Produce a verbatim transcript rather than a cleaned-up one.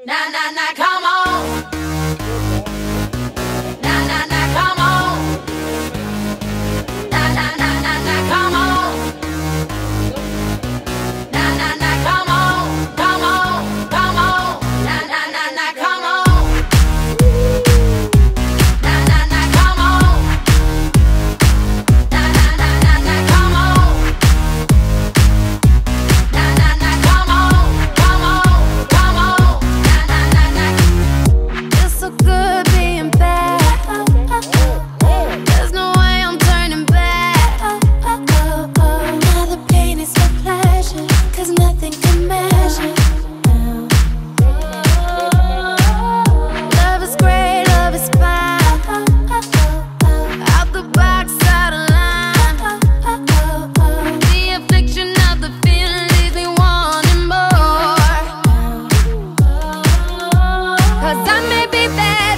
Na na na, come on. Na na na, come on. Na na na na na, come on. Na na na, come on, come on, come on. Na na na na, come on. Na na na, come on. Na na na na na, come on. Na na na, come on, come on, come on. Na na na na. Feels so good being bad. There's no way I'm turning back. Now the pain is my pleasure, 'cause nothing can measure. Love is great, love is fine. Out the box, out of line. The affliction of the feeling leaves me wanting more. 'Cause I may be bad,